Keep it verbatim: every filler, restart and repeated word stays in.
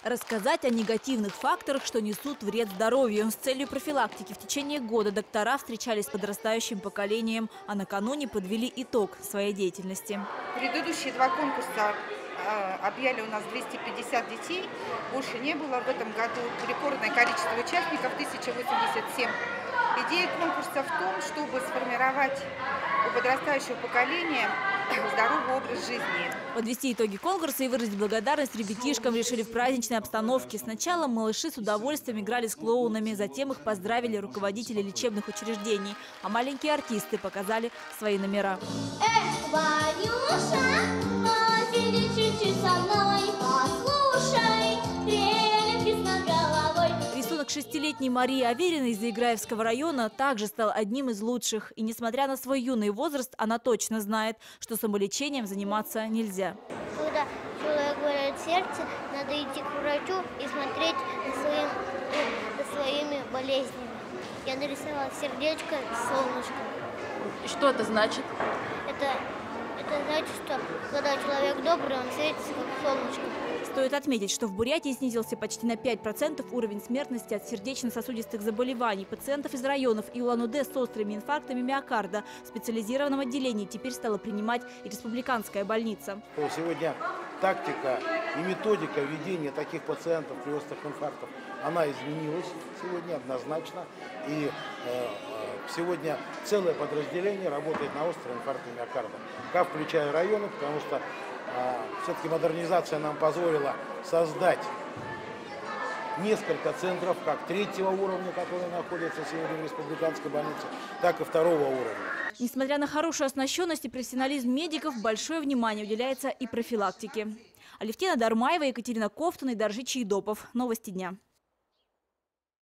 Рассказать о негативных факторах, что несут вред здоровью. С целью профилактики в течение года доктора встречались с подрастающим поколением, а накануне подвели итог своей деятельности. Предыдущие два конкурса э, объяли у нас двести пятьдесят детей. Больше не было. В этом году рекордное количество участников – тысяча восемьдесят семь. Идея конкурса в том, чтобы сформировать у подрастающего поколения здоровый образ жизни. Подвести итоги конкурса и выразить благодарность ребятишкам решили в праздничной обстановке. Сначала малыши с удовольствием играли с клоунами, затем их поздравили руководители лечебных учреждений, а маленькие артисты показали свои номера. Эх, Ванюша, посиди чуть-чуть со мной, послушай, прелесть над головой. Рисунок шестилетней Марии Авериной из Заиграевского района также стал одним из лучших. И несмотря на свой юный возраст, она точно знает, что самолечением заниматься нельзя. Когда человек болит сердце, надо идти к врачу и смотреть за, своим, за своими болезнями. Я нарисовала сердечко с солнышком. И что это значит? Это, это значит, что когда человек добрый, он светится как солнышко. Стоит отметить, что в Бурятии снизился почти на пять процентов уровень смертности от сердечно-сосудистых заболеваний. Пациентов из районов и Улан-Удэ с острыми инфарктами миокарда в специализированном отделении теперь стала принимать и республиканская больница. Сегодня тактика и методика ведения таких пациентов при острых инфарктах, она изменилась сегодня однозначно. И э, сегодня целое подразделение работает на острые инфаркты миокарда. Как включая районы, потому что все-таки модернизация нам позволила создать несколько центров, как третьего уровня, которые находятся сегодня в республиканской больнице, так и второго уровня. Несмотря на хорошую оснащенность и профессионализм медиков, большое внимание уделяется и профилактике. Алевтина Дармаева, Екатерина Ковтун и Даржи Чайдопов. Новости дня.